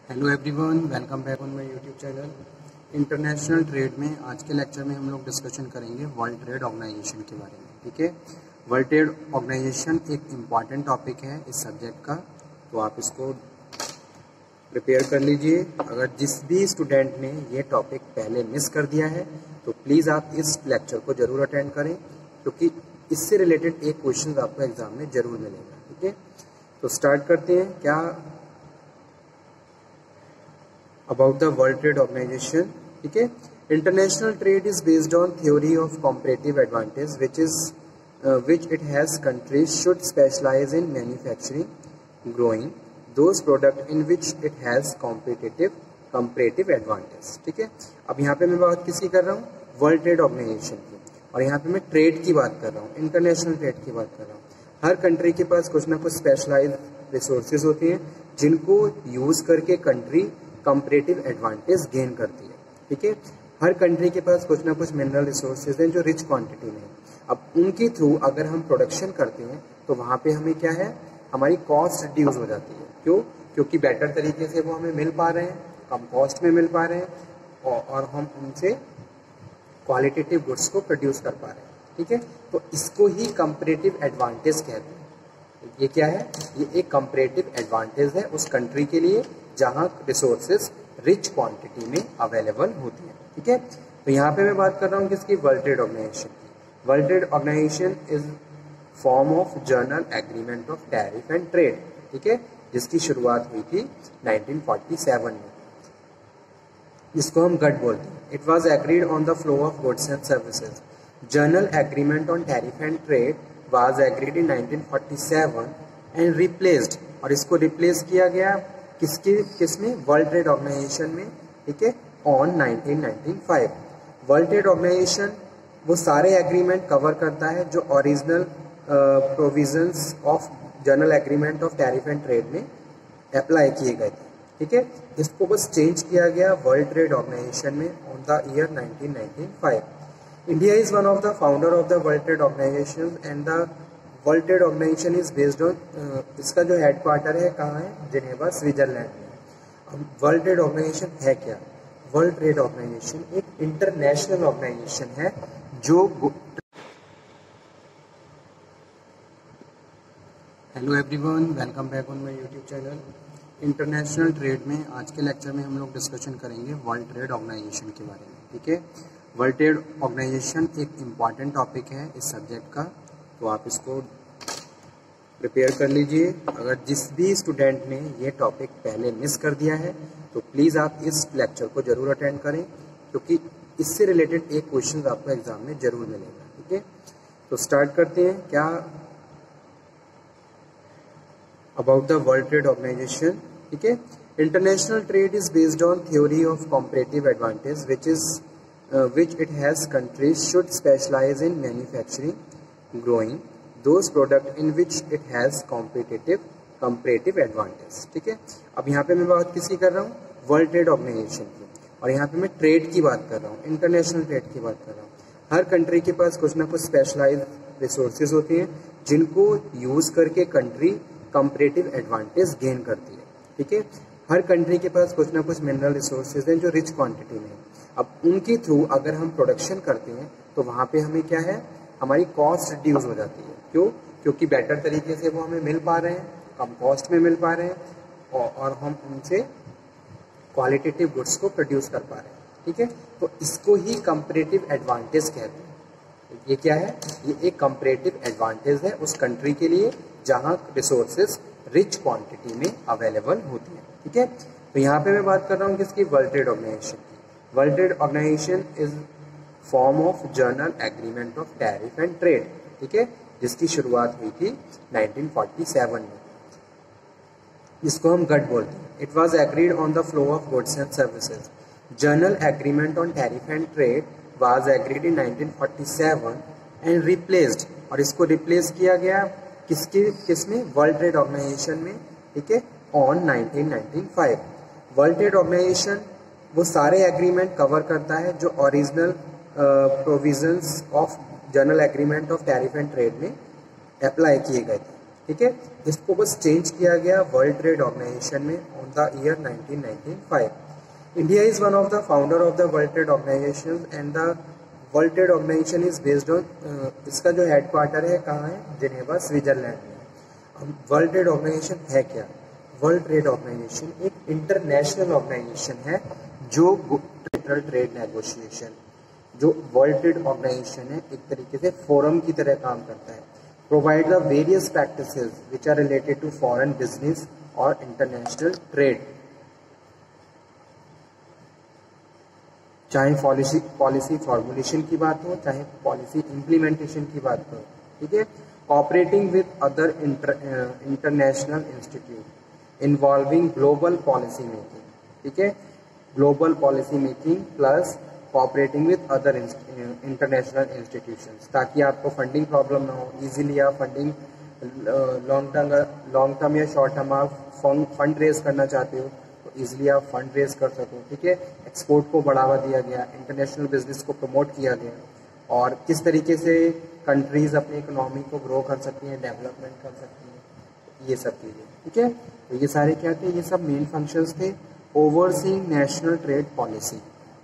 Hello everyone, welcome back on my YouTube channel. International trade में आज के lecture में हम लोग डिस्कशन करेंगे वर्ल्ड ट्रेड ऑर्गेनाइजेशन के बारे में। ठीक है, वर्ल्ड ट्रेड ऑर्गेनाइजेशन एक इम्पॉर्टेंट टॉपिक है इस सब्जेक्ट का, तो आप इसको प्रिपेयर कर लीजिए। अगर जिस भी स्टूडेंट ने ये टॉपिक पहले मिस कर दिया है तो प्लीज़ आप इस लेक्चर को ज़रूर अटेंड करें, क्योंकि इससे रिलेटेड एक क्वेश्चन आपको एग्जाम में ज़रूर मिलेगा। ठीक है, तो स्टार्ट करते हैं। क्या about the World Trade Organization? ठीक है, international trade is based on theory of comparative advantage, which it has countries should specialize in manufacturing, growing those product in which it has comparative advantage। ठीक है, अब यहाँ पे मैं बात किसकी कर रहा हूँ? वर्ल्ड ट्रेड ऑर्गेनाइजेशन की, और यहाँ पे मैं ट्रेड की बात कर रहा हूँ, इंटरनेशनल ट्रेड की बात कर रहा हूँ। हर कंट्री के पास कुछ ना कुछ स्पेशलाइज रिसोर्सेज होती हैं जिनको यूज करके कंट्री कंपैरेटिव एडवांटेज गेन करती है। ठीक है, हर कंट्री के पास कुछ ना कुछ मिनरल रिसोर्सेज हैं जो रिच क्वांटिटी में है। अब उनके थ्रू अगर हम प्रोडक्शन करते हैं तो वहाँ पे हमें क्या है, हमारी कॉस्ट रिड्यूस हो जाती है। क्यों? क्योंकि बेटर तरीके से वो हमें मिल पा रहे हैं, कम कॉस्ट में मिल पा रहे हैं, और हम उनसे क्वालिटेटिव गुड्स को प्रोड्यूस कर पा रहे हैं। ठीक है, तो इसको ही कंपैरेटिव एडवांटेज कहते हैं। ये क्या है? ये एक कंपैरेटिव एडवांटेज है उस कंट्री के लिए जहां रिसोर्सेज रिच क्वांटिटी में अवेलेबल होती हैं। ठीक है, तो यहाँ पे मैं बात कर रहा हूँ किसकी? वर्ल्ड ट्रेड ऑर्गेनाइजेशन की। World trade organisation is form of general agreement of tariff and trade. ठीक है, जिसकी शुरुआत हुई थी 1947 में, जिसको हम गट बोलते हैं। It was agreed on the flow of goods and services. General agreement on tariff and trade was agreed in 1947 and replaced, और इसको रिप्लेस किया गया किसमें? वर्ल्ड ट्रेड ऑर्गेनाइजेशन में। ठीक है, ऑन 1995। वर्ल्ड ट्रेड ऑर्गेनाइजेशन वो सारे एग्रीमेंट कवर करता है जो original provisions of general agreement of tariff and trade में अप्लाई किए गए थे। ठीक है, इसको बस चेंज किया गया वर्ल्ड ट्रेड ऑर्गेनाइजेशन में on the year 1995। India is one of the founder of the world trade organisation and the world trade organisation is based on, इसका जो हेडक्वार्टर है कहाँ है? जिनेवा, स्विट्जरलैंड में। अब वर्ल्ड ट्रेड ऑर्गेनाइजेशन है क्या? वर्ल्ड ट्रेड ऑर्गेनाइजेशन एक इंटरनेशनल ऑर्गेनाइजेशन है जो hello everyone, welcome back on my YouTube channel. International trade में आज के लेक्चर में हम लोग डिस्कशन करेंगे वर्ल्ड ट्रेड ऑर्गेनाइजेशन के बारे में। ठीक है, वर्ल्ड ट्रेड ऑर्गेनाइजेशन एक इम्पॉर्टेंट टॉपिक है इस सब्जेक्ट का, तो आप इसको प्रिपेयर कर लीजिए। अगर जिस भी स्टूडेंट ने ये टॉपिक पहले मिस कर दिया है तो प्लीज़ आप इस लेक्चर को ज़रूर अटेंड करें, क्योंकि इससे रिलेटेड एक क्वेश्चन आपको एग्जाम में ज़रूर मिलेगा। ठीक है, तो स्टार्ट करते हैं। क्या about the world trade organisation? ठीक है, international trade is based on theory of comparative advantage, which it has countries should specialize in manufacturing, growing those product in which it has comparative advantage। ठीक है, अब यहाँ पे मैं बात किसकी कर रहा हूँ? वर्ल्ड ट्रेड ऑर्गेनाइजेशन की, और यहाँ पे मैं ट्रेड की बात कर रहा हूँ, इंटरनेशनल ट्रेड की बात कर रहा हूँ। हर कंट्री के पास कुछ ना कुछ स्पेशलाइज रिसोर्सेज होती हैं जिनको यूज करके कंट्री कंपैरेटिव एडवांटेज गेन करती है। ठीक है, हर कंट्री के पास कुछ ना कुछ मिनरल रिसोर्सेज हैं जो रिच क्वांटिटी में है। अब उनके थ्रू अगर हम प्रोडक्शन करते हैं तो वहाँ पे हमें क्या है, हमारी कॉस्ट रिड्यूस हो जाती है। क्यों? क्योंकि बेटर तरीके से वो हमें मिल पा रहे हैं, कम कॉस्ट में मिल पा रहे हैं, और हम उनसे क्वालिटेटिव गुड्स को प्रोड्यूस कर पा रहे हैं। ठीक है, तो इसको ही कंपैरेटिव एडवांटेज कहते हैं। ये क्या है? ये एक कंपैरेटिव एडवांटेज है उस कंट्री के लिए जहां रिसोर्सेज रिच क्वांटिटी में अवेलेबल होती है। ठीक है, तो यहाँ पे मैं बात कर रहा हूँ किसकी? वर्ल्ड ट्रेड ऑर्गेनाइजेशन की। World trade organisation is form of general agreement of tariff and trade. ठीक है, जिसकी शुरुआत हुई थी 1947 में, जिसको हम गट बोलते हैं। It was agreed on the flow of goods and services. General agreement on tariff and trade was agreed in 1947 and replaced, और इसको रिप्लेस किया गया किसमें? वर्ल्ड ट्रेड ऑर्गेनाइजेशन में। ठीक है, ऑन 1995। वर्ल्ड ट्रेड ऑर्गेनाइजेशन वो सारे एग्रीमेंट कवर करता है जो original provisions of general agreement of tariff and trade में अप्लाई किए गए थे। ठीक है, इसको बस चेंज किया गया वर्ल्ड ट्रेड ऑर्गेनाइजेशन में on the year 1995. India is one of the founder of the world trade organisation and the world trade organisation is based on, इसका जो हेडक्वार्टर है कहाँ है, जिनेवा स्विट्जरलैंड में. वर्ल्ड ट्रेड ऑर्गेनाइजेशन है क्या? World trade organisation एक international organisation है जो ट्रेड नेगोशिएशन, जो वर्ल्ड ट्रेड ऑर्गेनाइजेशन है एक तरीके से फोरम की तरह काम करता है. Provide the various practices which are related to foreign business और इंटरनेशनल ट्रेड, चाहे पॉलिसी फॉर्मुलेशन की बात हो, चाहे पॉलिसी इम्प्लीमेंटेशन की बात हो. ठीक है, operating with other international institute involving global policy making. ठीक है, global policy making plus cooperating with other international institutions, ताकि आपको फंडिंग प्रॉब्लम ना हो. इजीली आप फंडिंग लॉन्ग टर्म या शॉर्ट टर्म आप फंड रेज करना चाहते हो तो इजीली आप फंड रेज कर सको. ठीक है, एक्सपोर्ट को बढ़ावा दिया गया, इंटरनेशनल बिजनेस को प्रमोट किया गया, और किस तरीके से कंट्रीज अपनी इकोनॉमी को ग्रो कर सकती हैं, डेवलपमेंट कर सकती हैं, ये सब चीज़ें. ठीक है, तो ये सारे क्या थे, ये सब मेन फंक्शंस थे ओवरसीइंग नेशनल ट्रेड पॉलिसी.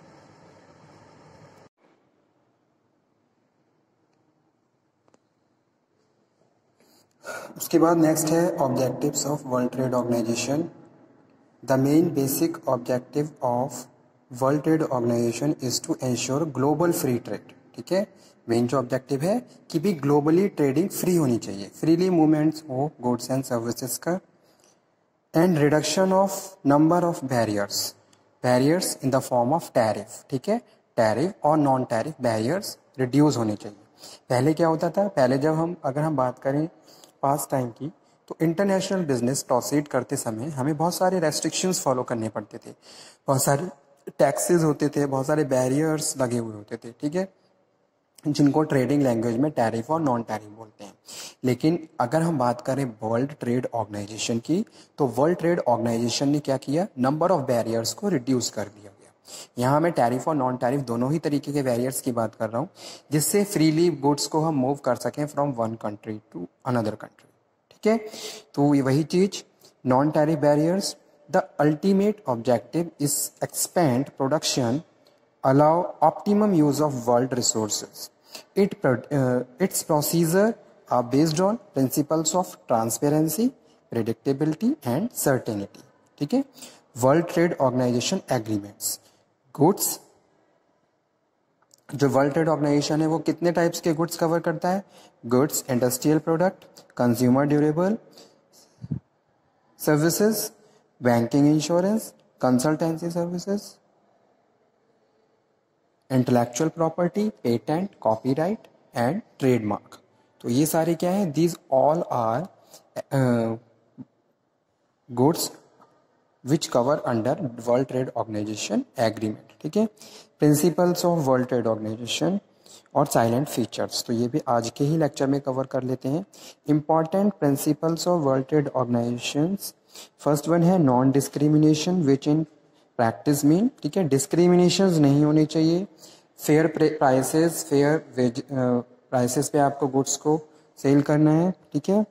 उसके बाद नेक्स्ट है objectives of world trade organisation. The main basic objective of world trade organisation is to ensure global free trade. ठीक है, मेन जो ऑब्जेक्टिव है कि भी ग्लोबली ट्रेडिंग फ्री होनी चाहिए, फ्रीली मूवमेंट्स हो गुड्स एंड सर्विसेज का, and reduction of number of barriers in the form of tariff. ठीक है, टैरिफ और नॉन टैरिफ बैरियर्स रिड्यूस होने चाहिए. पहले क्या होता था, पहले जब अगर हम बात करें पास्ट टाइम की, तो इंटरनेशनल बिजनेस प्रोसीड करते समय हमें बहुत सारे रेस्ट्रिक्शंस फॉलो करने पड़ते थे, बहुत सारे टैक्सेस होते थे, बहुत सारे बैरियर्स लगे हुए होते थे. ठीक है, जिनको ट्रेडिंग लैंग्वेज में टैरिफ और नॉन टैरिफ बोलते हैं. लेकिन अगर हम बात करें वर्ल्ड ट्रेड ऑर्गेनाइजेशन की, तो वर्ल्ड ट्रेड ऑर्गेनाइजेशन ने क्या किया, नंबर ऑफ बैरियर्स को रिड्यूस कर दिया गया. यहाँ मैं टैरिफ और नॉन टैरिफ दोनों ही तरीके के बैरियर्स की बात कर रहा हूँ, जिससे फ्रीली गुड्स को हम मूव कर सकें from one country to another country. ठीक है, तो ये वही चीज, non tariff barriers. The ultimate objective is expand production, allow optimum use of world resources. Its procedure are based on principles of transparency, predictability and certainty. ठीक है, world trade organisation agreements. Goods, जो world trade organisation है वो कितने types के goods cover करता है, goods, industrial product, consumer durable, services, banking, insurance, consultancy services, intellectual property, patent, copyright and trademark. तो ये सारे क्या है, these all are goods which cover under world trade organisation agreement. ठीक है, principles of world trade organisation और silent features, तो ये भी आज के ही लेक्चर में कवर कर लेते हैं. Important principles of world trade organisation, first one है non discrimination which in practice mean. ठीक है, डिस्क्रिमिनेशंस नहीं होनी चाहिए, फेयर प्राइसेस, प्राइसेस पे आपको गुड्स को सेल करना है. ठीक है,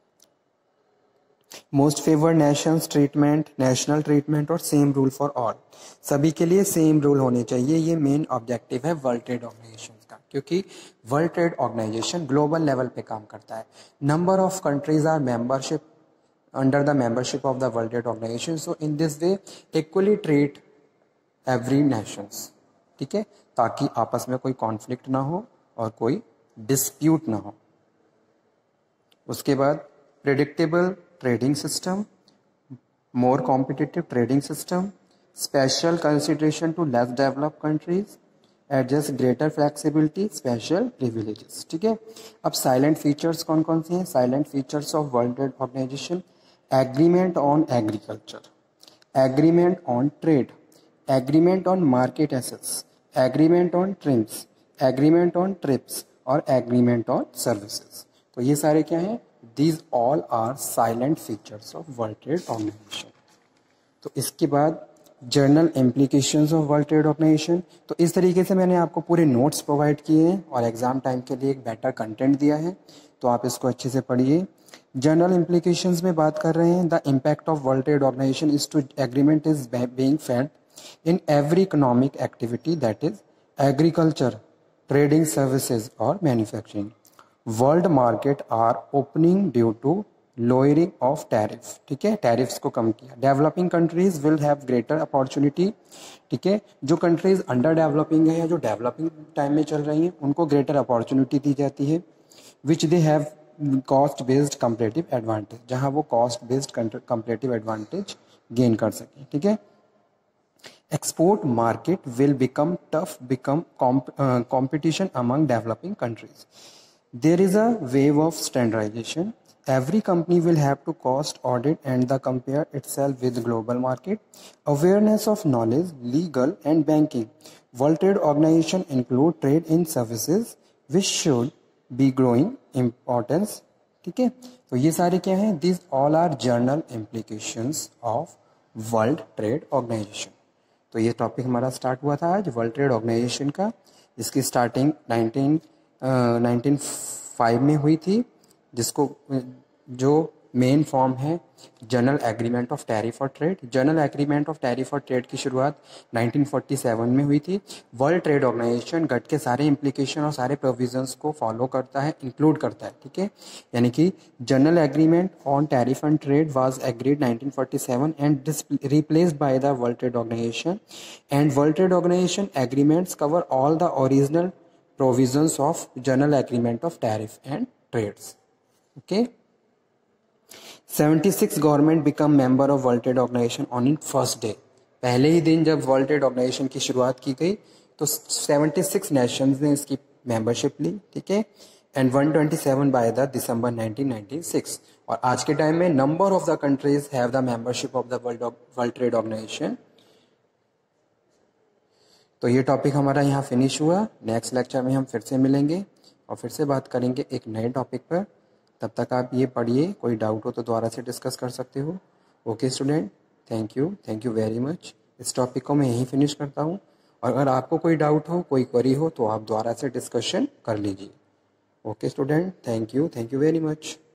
most favoured nations treatment, national treatment और सेम रूल फॉर ऑल, सभी के लिए सेम रूल होने चाहिए. ये मेन ऑब्जेक्टिव है वर्ल्ड ट्रेड ऑर्गेनाइजेशन का, क्योंकि world trade organisation global level पे काम करता है. Number of countries are membership under the membership of the World Trade Organization. So in this way equally treat every nations. ठीक है, ताकि आपस में कोई कॉन्फ्लिक्ट ना हो और कोई डिस्प्यूट ना हो. उसके बाद predictable trading system, more competitive trading system, special consideration to less developed countries, adjust greater flexibility, special privileges. ठीक है, अब साइलेंट फीचर्स कौन कौन से हैं, silent features of world trade organisation, agreement on agriculture, agreement on trade, agreement on market assets, agreement on TRIMs, agreement on TRIPS और agreement on services. तो ये सारे क्या हैं, these all are silent features of world trade organisation. तो इसके बाद general implications of world trade organisation. तो इस तरीके से मैंने आपको पूरे नोट्स प्रोवाइड किए हैं और एग्जाम टाइम के लिए एक बेटर कंटेंट दिया है, तो आप इसको अच्छे से पढ़िए. जनरल इम्प्लीकेशंस में बात कर रहे हैं, the impact of world trade organisation is to agreement is being felt in every economic activity, that is agriculture, trading services or manufacturing. World market are opening due to lowering of tariff. ठीक है, tariffs को कम किया. Developing countries will have greater opportunity. ठीक है, जो countries under developing है या जो developing time में चल रही हैं उनको greater opportunity दी जाती है, which they have cost based comparative advantage, जहाँ वो cost based comparative advantage gain कर सकें. ठीक है, export market will become tough, competition among developing countries. There is a wave of standardization. Every company will have to cost audit and the compare itself with global market. Awareness of knowledge, legal and banking. World Trade Organization include trade in services which should be growing importance. ठीक है, तो ये सारे क्या हैं? These all are general implications of World Trade Organization. तो ये topic हमारा स्टार्ट हुआ था आज वर्ल्ड ट्रेड ऑर्गेनाइजेशन का. इसकी स्टार्टिंग 1905 में हुई थी, जिसको जो मेन फॉर्म है जनरल एग्रीमेंट ऑफ टैरिफ और trade. General agreement of tariff और ट्रेड की शुरुआत 1947 में हुई थी. वर्ल्ड ट्रेड ऑर्गेनाइजेशन गट के सारे इम्प्लीकेशन और सारे प्रोविजंस को फॉलो करता है, इंक्लूड करता है. ठीक है, यानी कि general agreement on tariff and trade was agreed 1947 and replaced by the world trade organisation. And world trade organisation agreements cover all the original provisions of general agreement of tariff and trades. Okay, 76 government become member of world trade organisation on in first day. पहले ही दिन जब world trade organisation की शुरुआत की गई तो 76 Nations ने इसकी मेंबरशिप ली. ठीक है, एंड 127 बाय द दिसंबर 1996. और आज के टाइम में number of the countries have the membership of the world trade organisation. तो ये टॉपिक हमारा यहाँ फिनिश हुआ. नेक्स्ट लेक्चर में हम फिर से मिलेंगे और फिर से बात करेंगे एक नए टॉपिक पर. तब तक आप ये पढ़िए, कोई डाउट हो तो दोबारा से डिस्कस कर सकते हो. Okay student, thank you very much. इस टॉपिक को मैं यहीं फिनिश करता हूँ और अगर आपको कोई डाउट हो, कोई क्वेरी हो तो आप दोबारा से डिस्कशन कर लीजिए. Okay student, thank you very much.